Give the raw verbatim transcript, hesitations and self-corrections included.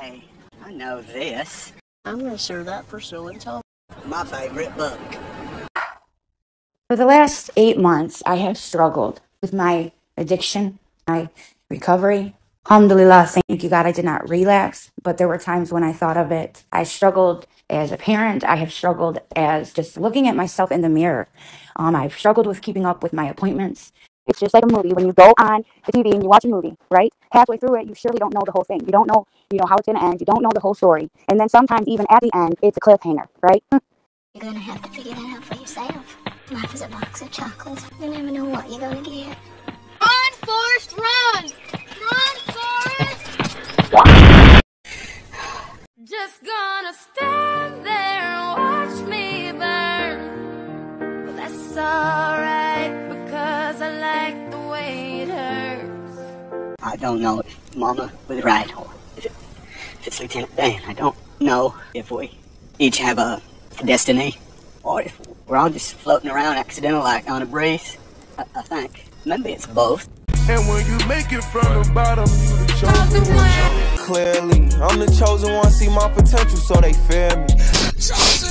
Hey, I know this. I'm gonna share that for show and tell. My favorite book. For the last eight months, I have struggled with my addiction, my recovery. Alhamdulillah, thank you God, I did not relapse, but there were times when I thought of it. I struggled as a parent. I have struggled as just looking at myself in the mirror. Um, I've struggled with keeping up with my appointments. It's just like a movie. When you go on the T V and you watch a movie, right? Halfway through it, you surely don't know the whole thing. You don't know, you know, how it's going to end. You don't know the whole story. And then sometimes even at the end, it's a cliffhanger, right? You're going to have to figure that out for yourself. Life is a box of chocolates. You never know what you're going to get. Run, Forrest, run! Run, Forrest! Just gonna stand there and watch me burn. But that's alright, because I like the way it hurts. I don't know if Mama was right or if, it, if it's Lieutenant Dan. I don't know if we each have a destiny or if we're all just floating around accidental like on a breeze. I, I think maybe it's both. And when you make it from the bottom, you the chosen one. Clearly, I'm the chosen one, see my potential, so they fear me. Chosen.